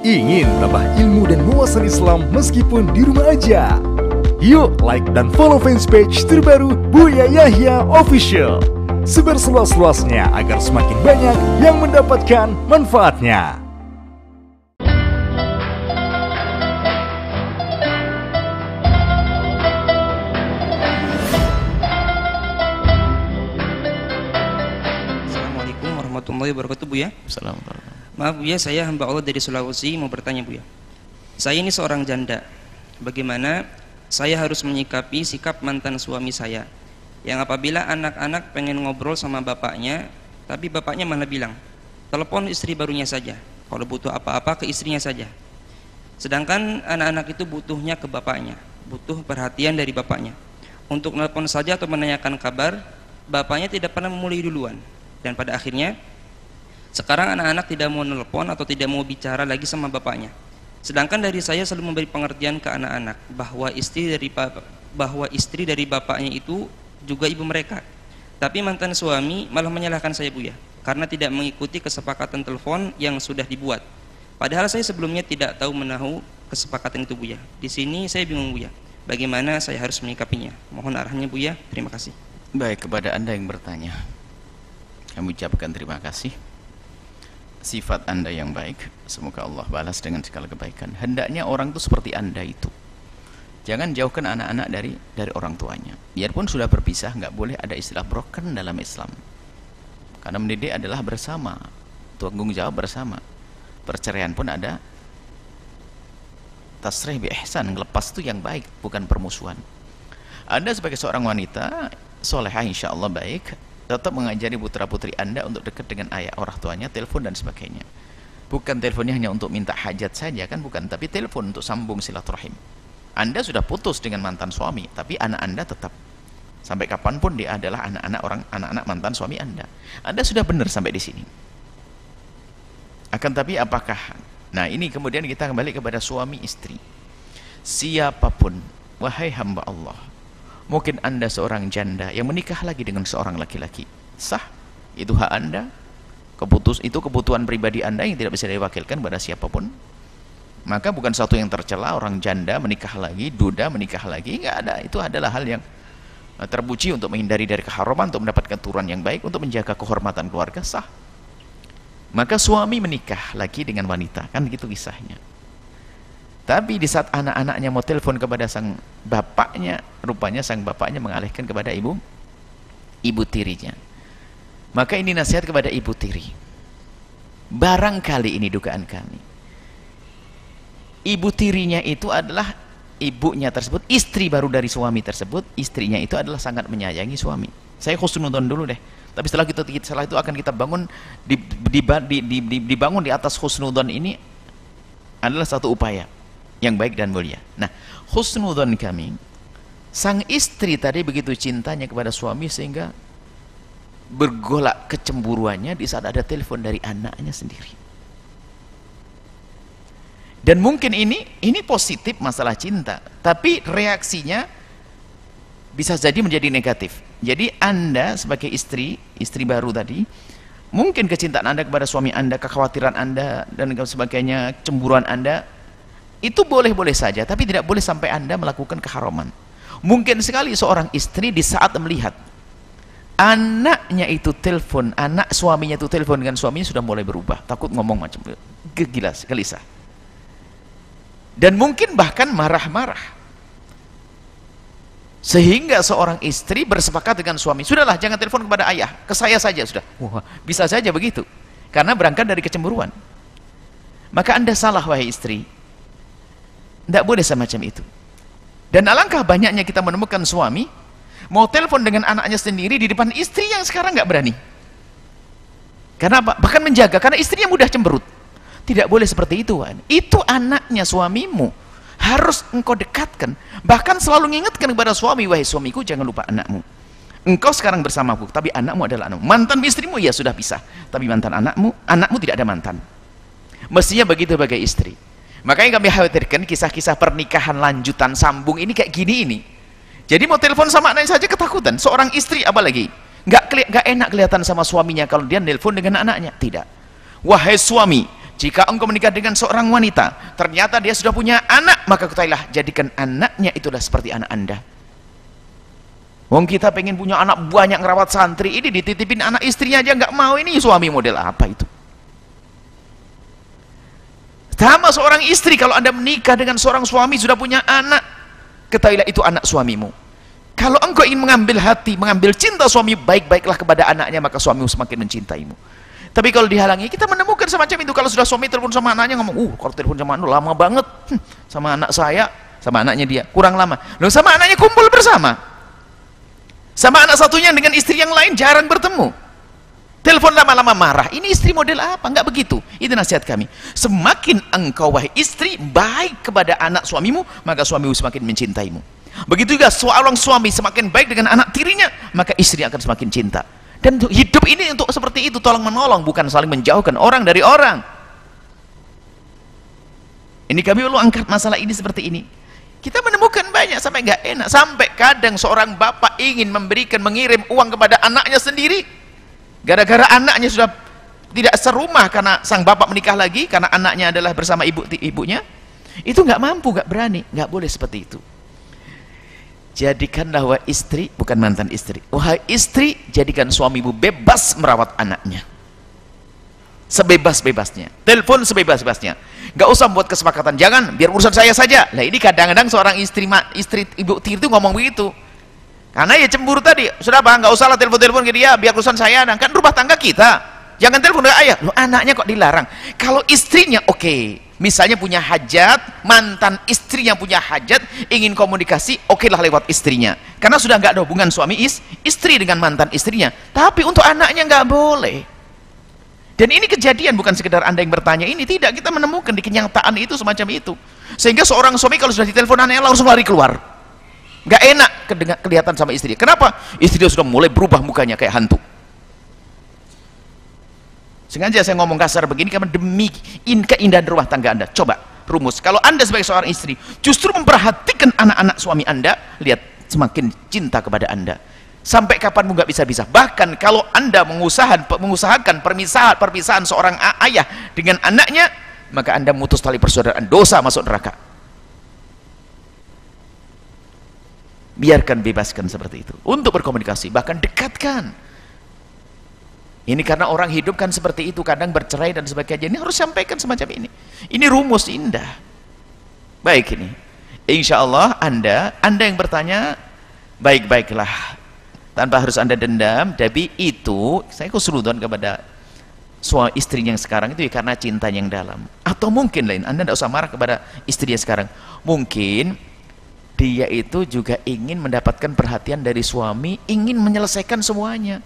Ingin tambah ilmu dan wawasan Islam meskipun di rumah aja? Yuk like dan follow fanpage terbaru Buya Yahya Official. Sebar seluas-luasnya agar semakin banyak yang mendapatkan manfaatnya. Assalamualaikum warahmatullahi wabarakatuh, Buya. Assalamualaikum. Maaf Buya, saya hamba Allah dari Sulawesi mau bertanya Buya. Saya ini seorang janda. Bagaimana saya harus menyikapi sikap mantan suami saya yang apabila anak-anak pengen ngobrol sama bapaknya, tapi bapaknya malah bilang telepon istri barunya saja, kalau butuh apa-apa ke istrinya saja. Sedangkan anak-anak itu butuhnya ke bapaknya, butuh perhatian dari bapaknya. Untuk telepon saja atau menanyakan kabar, bapaknya tidak pernah memulai duluan. Dan pada akhirnya sekarang anak-anak tidak mau nelpon atau tidak mau bicara lagi sama bapaknya. Sedangkan dari saya selalu memberi pengertian ke anak-anak bahwa istri dari bapaknya itu juga ibu mereka. Tapi mantan suami malah menyalahkan saya, Buya, karena tidak mengikuti kesepakatan telepon yang sudah dibuat. Padahal saya sebelumnya tidak tahu menahu kesepakatan itu, Buya. Di sini saya bingung, Buya. Bagaimana saya harus menyikapinya? Mohon arahannya, Buya. Terima kasih. Baik, kepada Anda yang bertanya, kami ucapkan terima kasih. Sifat Anda yang baik, semoga Allah balas dengan segala kebaikan. Hendaknya orang itu seperti Anda itu. Jangan jauhkan anak-anak dari orang tuanya. Biarpun sudah berpisah, nggak boleh ada istilah broken dalam Islam. Karena mendidik adalah bersama, tanggung jawab bersama. Perceraian pun ada tasrih bi ihsan, ngelepas itu yang baik, bukan permusuhan. Anda sebagai seorang wanita solehah, insya Allah baik, tetap mengajari putra-putri Anda untuk dekat dengan ayah orang tuanya, telepon dan sebagainya. Bukan teleponnya hanya untuk minta hajat saja, kan bukan, tapi telepon untuk sambung silaturahim. Anda sudah putus dengan mantan suami, tapi anak Anda tetap sampai kapanpun dia adalah anak-anak mantan suami Anda. Anda sudah benar sampai di sini. Akan tapi apakah, nah ini kemudian kita kembali kepada suami istri. Siapapun, wahai hamba Allah, mungkin Anda seorang janda yang menikah lagi dengan seorang laki-laki, sah, itu hak Anda, itu kebutuhan pribadi Anda yang tidak bisa diwakilkan pada siapapun. Maka bukan satu yang tercela orang janda menikah lagi, duda menikah lagi, nggak ada. Itu adalah hal yang terpuji untuk menghindari dari keharaman, untuk mendapatkan turunan yang baik, untuk menjaga kehormatan keluarga, sah. Maka suami menikah lagi dengan wanita, kan gitu kisahnya. Tapi di saat anak-anaknya mau telepon kepada sang bapaknya, rupanya sang bapaknya mengalihkan kepada ibu tirinya. Maka ini nasihat kepada ibu tiri. Barangkali ini dugaan kami, ibu tirinya itu adalah ibunya tersebut, istri baru dari suami tersebut, istrinya itu adalah sangat menyayangi suami. Saya husnudon dulu deh. Tapi setelah itu akan kita bangun dibangun di atas husnudon ini adalah satu upaya yang baik dan mulia. Nah, husnudon kami, sang istri tadi begitu cintanya kepada suami sehingga bergolak kecemburuannya di saat ada telepon dari anaknya sendiri. Dan mungkin ini positif masalah cinta, tapi reaksinya bisa jadi menjadi negatif. Jadi Anda sebagai istri baru tadi, mungkin kecintaan Anda kepada suami Anda, kekhawatiran Anda dan sebagainya, cemburuan Anda itu boleh-boleh saja, tapi tidak boleh sampai Anda melakukan keharaman. Mungkin sekali seorang istri di saat melihat anaknya itu telepon, anak suaminya itu telepon dengan suaminya, sudah mulai berubah, takut ngomong macam gelisah. Dan mungkin bahkan marah-marah, sehingga seorang istri bersepakat dengan suami, sudahlah jangan telepon kepada ayah, ke saya saja sudah. Wah, bisa saja begitu, karena berangkat dari kecemburuan. Maka Anda salah, wahai istri, tidak boleh semacam itu. Dan alangkah banyaknya kita menemukan suami mau telepon dengan anaknya sendiri di depan istri yang sekarang nggak berani. Karena apa? Bahkan menjaga, karena istrinya mudah cemberut. Tidak boleh seperti itu, Wan. Itu anaknya suamimu, harus engkau dekatkan. Bahkan selalu mengingatkan kepada suami, wahai suamiku, jangan lupa anakmu. Engkau sekarang bersamaku, tapi anakmu adalah anakmu. Mantan istrimu ya sudah pisah, tapi mantan anakmu tidak ada mantan. Mestinya begitu sebagai istri. Makanya kami khawatirkan kisah-kisah pernikahan lanjutan sambung ini kayak gini ini. Jadi mau telepon sama anaknya saja ketakutan. Seorang istri apalagi nggak enak kelihatan sama suaminya kalau dia nelpon dengan anaknya. Tidak. Wahai suami, Jika engkau menikah dengan seorang wanita, ternyata dia sudah punya anak, maka ketahuilah, jadikan anaknya itulah seperti anak anda. Wong kita pengen punya anak banyak, ngerawat santri, ini dititipin anak istrinya aja nggak mau, ini suami model apa itu? Sama seorang istri, kalau anda menikah dengan seorang suami sudah punya anak, ketahuilah itu anak suamimu. Kalau engkau ingin mengambil hati, mengambil cinta suami, baik-baiklah kepada anaknya, maka suamimu semakin mencintaimu. Tapi kalau dihalangi, kita menemukan semacam itu. Kalau sudah suami telepon sama anaknya ngomong, kalau telepon sama anak lama banget, sama anak saya, sama anaknya dia kurang lama. Loh, sama anaknya kumpul bersama, sama anak satunya dengan istri yang lain jarang bertemu, telepon lama-lama marah. Ini istri model apa? Enggak begitu. Itu nasihat kami. Semakin engkau wahai istri baik kepada anak suamimu, maka suamimu semakin mencintaimu. Begitu juga seorang suami semakin baik dengan anak tirinya, maka istri akan semakin cinta. Dan hidup ini untuk seperti itu, tolong menolong, bukan saling menjauhkan orang dari orang. Ini kami perlu angkat masalah ini seperti ini. Kita menemukan banyak sampai nggak enak, sampai kadang seorang bapak ingin mengirim uang kepada anaknya sendiri, gara-gara anaknya sudah tidak serumah karena sang bapak menikah lagi, karena anaknya adalah bersama ibunya, itu nggak mampu, nggak berani. Nggak boleh seperti itu. Jadikanlah wahai istri, bukan mantan istri, wahai istri, jadikan suamimu bebas merawat anaknya, sebebas-bebasnya, telepon sebebas-bebasnya, nggak usah buat kesepakatan, jangan, biar urusan saya saja. Nah ini kadang-kadang seorang istri ibu tiri itu ngomong begitu, karena ya cemburu tadi. Sudah bang, nggak usah lah telepon-telepon ke dia, biar urusan saya, kan rumah tangga kita, jangan telepon ke ayah. Loh, anaknya kok dilarang? Kalau istrinya oke. Misalnya punya hajat, mantan istri yang punya hajat ingin komunikasi, oke lah lewat istrinya, karena sudah nggak ada hubungan suami istri dengan mantan istrinya. Tapi untuk anaknya nggak boleh. Dan ini kejadian, bukan sekedar anda yang bertanya ini, tidak, kita menemukan di kenyataan itu semacam itu. Sehingga seorang suami kalau sudah ditelepon anaknya langsung lari keluar, nggak enak kelihatan sama istri. Kenapa? Istri dia sudah mulai berubah mukanya kayak hantu. Sengaja saya ngomong kasar begini karena demi keindahan rumah tangga anda. Coba rumus, kalau anda sebagai seorang istri justru memperhatikan anak-anak suami anda, lihat semakin cinta kepada anda. Sampai kapanmu nggak bisa-bisa. Bahkan kalau anda mengusahakan perpisahan seorang ayah dengan anaknya, maka anda memutus tali persaudaraan, dosa, masuk neraka. Biarkan, bebaskan seperti itu untuk berkomunikasi, bahkan dekatkan. Ini karena orang hidup kan seperti itu, kadang bercerai dan sebagainya. Ini harus sampaikan semacam ini. Ini rumus indah. Baik, ini insya Allah anda yang bertanya, baik-baiklah, tanpa harus anda dendam. Tapi itu saya khusnudon kepada suami istri yang sekarang itu ya, karena cinta yang dalam. Atau mungkin lain, anda tidak usah marah kepada istri yang sekarang. Mungkin dia itu juga ingin mendapatkan perhatian dari suami, ingin menyelesaikan semuanya.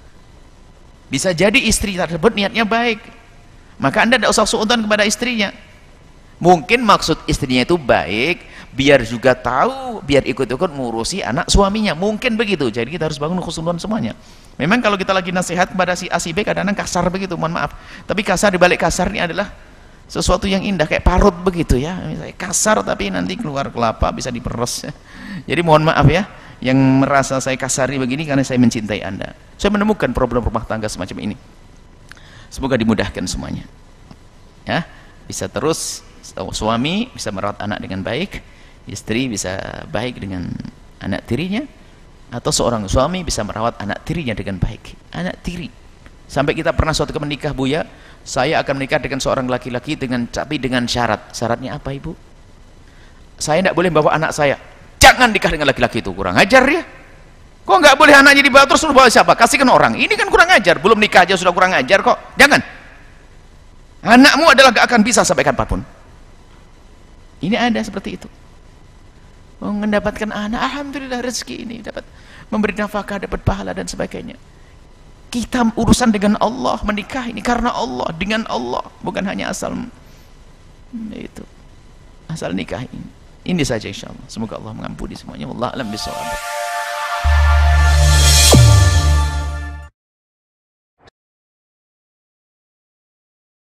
Bisa jadi istri tersebut niatnya baik, maka anda tidak usah suudzon kepada istrinya. Mungkin maksud istrinya itu baik, biar juga tahu, biar ikut-ikut ngurusi anak suaminya. Mungkin begitu. Jadi kita harus bangun khusnudon semuanya. Memang kalau kita lagi nasihat kepada si A si B, kadang-kadang kasar begitu, mohon maaf. Tapi kasar, dibalik kasar ini adalah sesuatu yang indah, kayak parut begitu ya. Misalnya kasar tapi nanti keluar kelapa, bisa diperes. Jadi mohon maaf ya, yang merasa saya kasari begini karena saya mencintai anda. Saya menemukan problem rumah tangga semacam ini. Semoga dimudahkan semuanya ya, bisa terus suami bisa merawat anak dengan baik, istri bisa baik dengan anak tirinya, atau seorang suami bisa merawat anak tirinya dengan baik. Anak tiri, sampai kita pernah suatu menikah, Buya, saya akan menikah dengan seorang laki-laki tapi dengan syaratnya apa ibu? Saya tidak boleh bawa anak saya. Jangan nikah dengan laki-laki itu, kurang ajar ya. Kok nggak boleh anaknya dibawa, terus bawa siapa? Kasihkan orang. Ini kan kurang ajar, belum nikah aja sudah kurang ajar kok. Jangan. Anakmu adalah gak akan bisa sampai kapanpun. Ini ada seperti itu. Mendapatkan anak, alhamdulillah rezeki ini, dapat memberi nafkah, dapat pahala dan sebagainya. Kita urusan dengan Allah, menikah ini karena Allah, dengan Allah, bukan hanya asal itu, asal nikah ini. Ini saja insyaallah. Semoga Allah mengampuni semuanya. Wallahu a'lam bishawab.